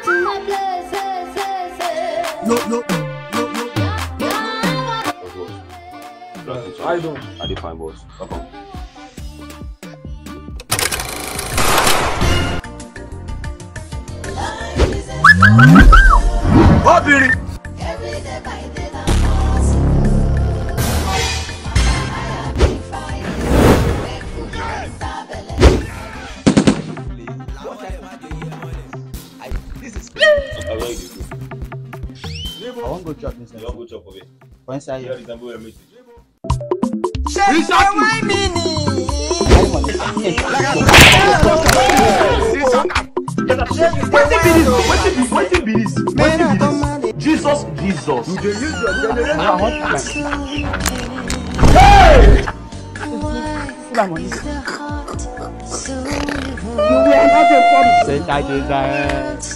No. I don't. I did fine, boss. Welcome. Oh, beauty. I won't go chop inside. You won't go chop, okay? For inside You here. resemble your mate. Wetin be this? Jesus. I want to You were not a say that is